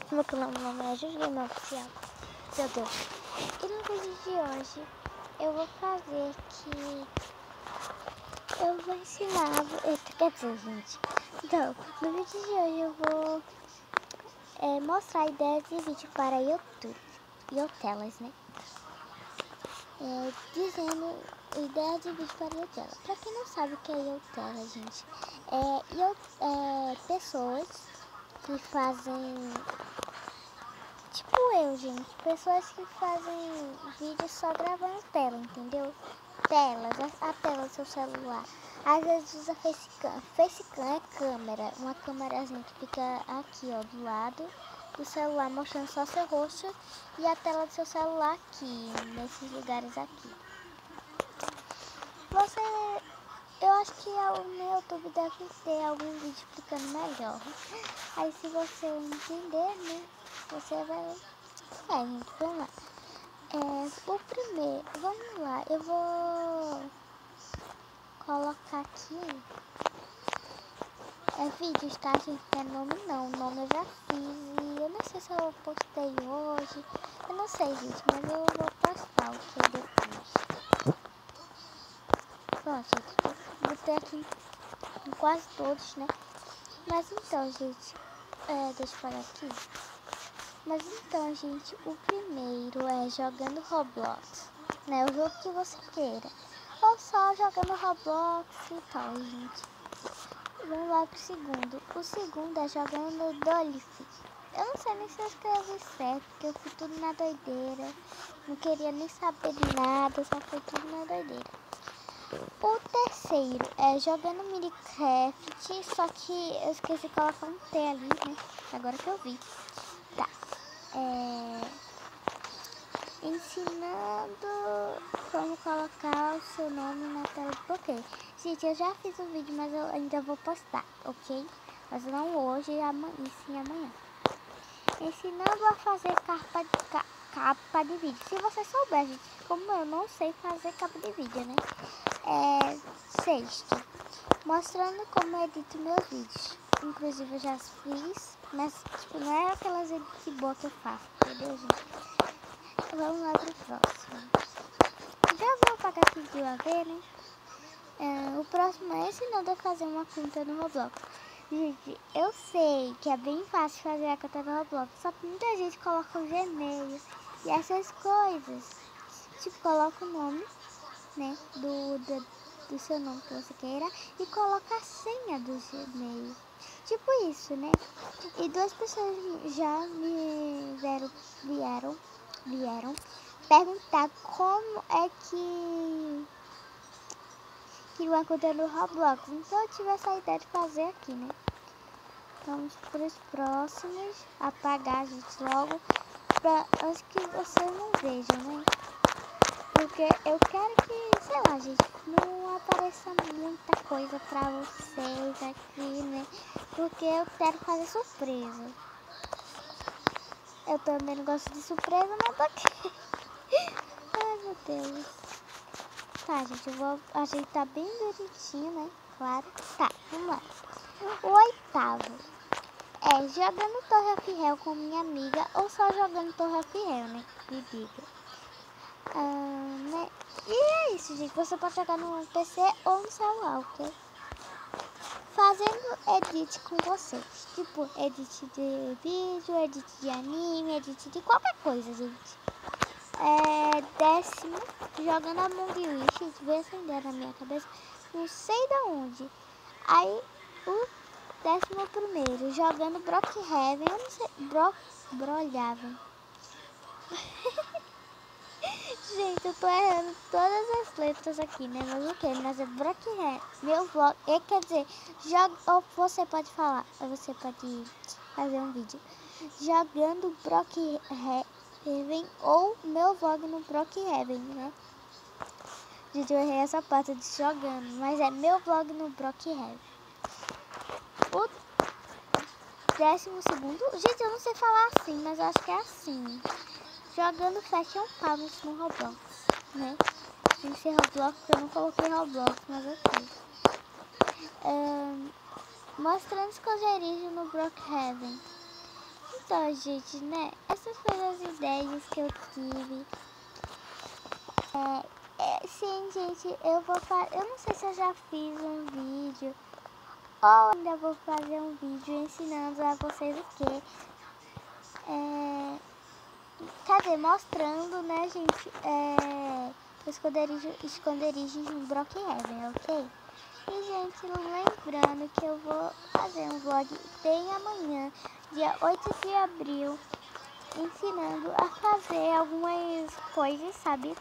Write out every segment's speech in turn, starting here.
Meu nome é Juliana Oficial. Meu Deus. E no vídeo de hoje eu vou fazer que eu vou ensinar. Quer dizer, gente. Então, no vídeo de hoje eu vou mostrar ideias de vídeo para YouTube. Youtelas, né? Dizendo ideias de vídeo para Youtela. Pra quem não sabe o que é Youtela, gente, pessoas que fazem, tipo eu, gente, pessoas que fazem vídeo só gravando tela, entendeu? A tela do seu celular. Às vezes usa facecam. Facecam é câmera, uma câmerazinha que fica aqui, ó, do lado do celular, mostrando só seu rosto e a tela do seu celular aqui, nesses lugares aqui. Eu acho que no YouTube deve ter algum vídeo explicando melhor. Aí se você entender, né, você vai... gente, vamos lá. O primeiro, vamos lá, eu vou colocar aqui... vídeos, tá, gente? Não é nome não, o nome eu já fiz e eu não sei se eu postei hoje. Eu não sei, gente, mas eu vou postar o que depois. Pronto, gente, botei aqui em quase todos, né? Mas então, gente, deixa eu parar aqui. Mas então, gente, o primeiro é jogando Roblox, né? O jogo que você queira. Ou só jogando Roblox e tal, gente. Vamos lá pro segundo. O segundo é jogando Dolphin. Eu não sei nem se eu escrevi certo, porque eu fui tudo na doideira. Não queria nem saber de nada, só foi tudo na doideira. O terceiro é jogando Minecraft, só que eu esqueci de colocar um T ali, né? Agora que eu vi. Tá. Ensinando como colocar o seu nome na tela do bloqueio. Gente, eu já fiz o vídeo, mas eu ainda vou postar, ok? Mas não hoje, e sim amanhã. Ensinando a fazer capa de vídeo. Se você souber, gente, como eu não sei fazer capa de vídeo, né? Sexto, mostrando como eu edito meus vídeos. Inclusive eu já fiz, mas tipo, não é aquelas edits boas que eu faço, entendeu, gente? Vamos lá pro próximo. Já vou apagar aqui de uma vez, né? O próximo é ensinando a fazer uma conta no Roblox. Gente, eu sei que é bem fácil fazer a conta no Roblox, só que muita gente coloca o Gmail e essas coisas. Tipo, coloca o nome, né, do seu nome que você queira e coloca a senha do Gmail. Tipo isso, né? E duas pessoas já me vieram perguntar como é que uma conta no Roblox. Então eu tive essa ideia de fazer aqui, né? Vamos para os próximos. Apagar, gente, logo. Antes que vocês não vejam, né? Porque eu quero que, sei lá, gente, não apareça muita coisa pra vocês aqui, né? Porque eu quero fazer surpresa. Eu também não gosto de surpresa, mas tô aqui. Ai, meu Deus. Tá, gente, eu vou ajeitar bem bonitinho, né? Claro. Tá, vamos lá. O oitavo é jogando Torre of Hell com minha amiga ou só jogando Torre of Hell, né? Me diga. Né? E é isso, gente. Você pode jogar no PC ou no celular, ok? Fazendo edit com vocês. Tipo, edit de vídeo, edit de anime, edit de qualquer coisa, gente. Décimo, jogando Among Us. Gente, veio acender na minha cabeça. Não sei de onde. Aí, o 11º, jogando Brookhaven. Eu não sei. Brolhaven. Gente, eu tô errando todas as letras aqui, né? Mas o que? Mas é Brookhaven. Meu vlog. Quer dizer, ou você pode falar. Ou você pode fazer um vídeo. Jogando Brookhaven ou meu vlog no Brookhaven, né? Gente, eu errei essa parte de jogando. Mas é meu vlog no Brookhaven. O 12º. Gente, eu não sei falar assim, mas eu acho que é assim. Jogando Fashion Palms no Roblox, né? Tem que ser Roblox, porque eu não coloquei Roblox, mas ok. Mostrando esconderijo no Brookhaven. Então, gente, né? Essas foram as ideias que eu tive. Sim, gente, eu vou fazer. Eu não sei se eu já fiz um vídeo ou ainda vou fazer um vídeo ensinando a vocês o que. Quer dizer, mostrando, né, gente, o esconderijo em Brookhaven, ok? E, gente, lembrando que eu vou fazer um vlog bem amanhã, dia 8 de abril, ensinando a fazer algumas coisas, sabe?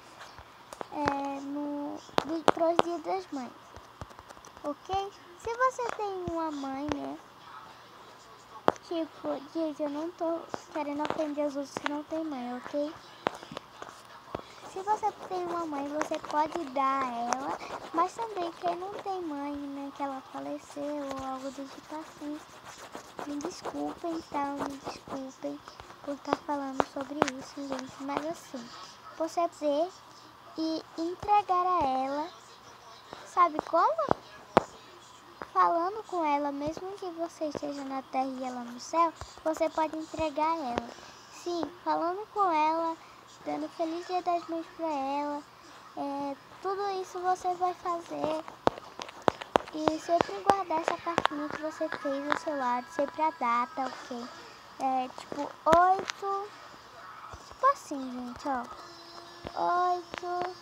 Pros Dias das Mães, ok? Se você tem uma mãe, né? Tipo, gente, eu não tô querendo ofender os outros que não tem mãe, ok? Se você tem uma mãe, você pode dar a ela, mas também quem não tem mãe, né, que ela faleceu ou algo do tipo assim, me desculpem, tá? Me desculpem por estar falando sobre isso, gente, mas assim, você dizer e entregar a ela, sabe como? Falando com ela, mesmo que você esteja na terra e ela no céu, você pode entregar a ela. Sim, falando com ela, dando Feliz Dia das Mães pra ela, tudo isso você vai fazer. E sempre guardar essa cartinha que você fez do seu lado, sempre a data, ok? Tipo 8, tipo assim, gente, ó. 8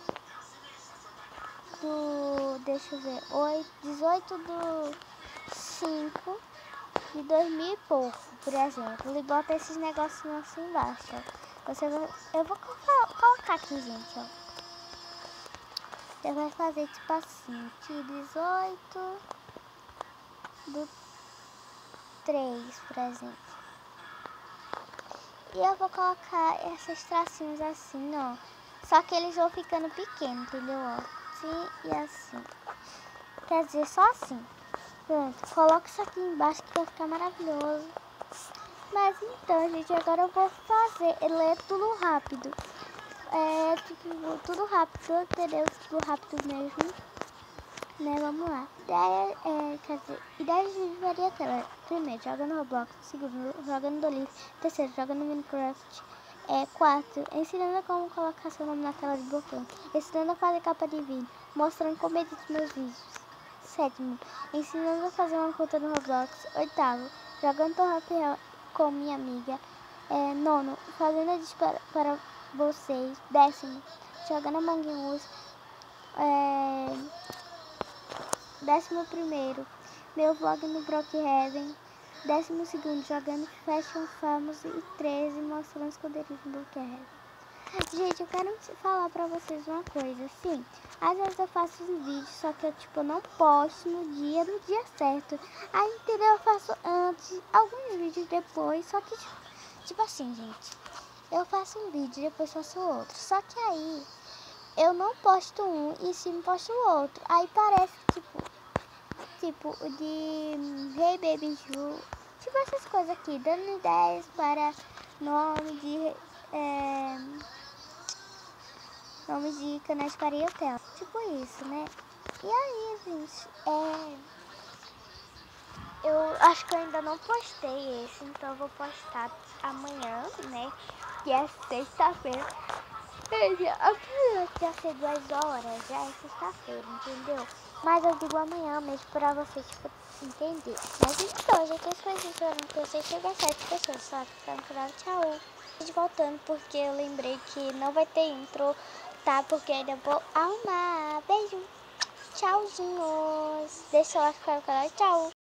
deixa eu ver, 18 do 5 de 2000 e pouco, por exemplo. E bota esses negocinhos assim embaixo, ó. Eu vou colocar aqui, gente, ó. Você vai fazer tipo assim, de 18 do 3, por exemplo. E eu vou colocar esses tracinhos assim, ó. Só que eles vão ficando pequenos, entendeu? Ó, assim e assim. Quer dizer, só assim. Pronto, coloca isso aqui embaixo que vai ficar maravilhoso. Mas então, gente, agora eu vou ler tudo rápido. Tudo rápido, entendeu? Tudo rápido mesmo. Né, vamos lá. Ideias de viver a tela. Primeiro, joga no Roblox. Segundo, joga no Dolive. Terceiro, joga no Minecraft. 4, ensinando como colocar seu nome na tela de botão. Ensinando a fazer capa de vídeo. Mostrando como edito meus vídeos. 7º, ensinando a fazer uma conta no Roblox. 8º, jogando Torrapel com minha amiga. 9º, fazendo edit para vocês. 10º, jogando Among Us. 11º, meu vlog no Brookhaven. 12º, jogando Fashion Famous. E 13, mostrando esconderijo no Brookhaven. Gente, eu quero falar pra vocês uma coisa, assim, às vezes eu faço um vídeo, só que eu, tipo, não posto no dia certo. Aí, entendeu? Eu faço antes, alguns vídeos depois, só que, tipo assim, gente, eu faço um vídeo, depois faço outro. Só que aí, eu não posto um e sim posto o outro. Aí parece, tipo, o de Hey Baby Ju, tipo essas coisas aqui, dando ideias para nome de... nomes de canais para hotel. Tipo isso, né? E aí, gente, eu acho que eu ainda não postei esse, então eu vou postar amanhã, né? Que é sexta-feira. Apesar de já ser 2 horas, já é sexta-feira, entendeu? Mas eu digo amanhã mesmo pra vocês, tipo, entender. Mas então, gente, as coisas foram que vocês chegam a 7 pessoas, só que tá no canal, tchau. Voltando porque eu lembrei que não vai ter intro, tá? Porque ainda vou arrumar. Beijo. Tchauzinhos. Deixa eu lá ficar no canal. Tchau.